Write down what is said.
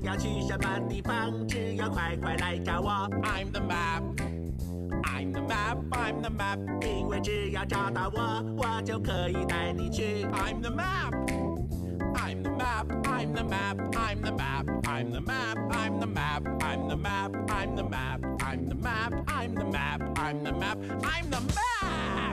要去什么地方，只要快快来找我。I'm the map, I'm the map, I'm the map。因为只要找到我，我就可以带你去。I'm the map, I'm the map, I'm the map, I'm the map, I'm the map, I'm the map, I'm the map, I'm the map, I'm the map, I'm the map, I'm the map, I'm the map。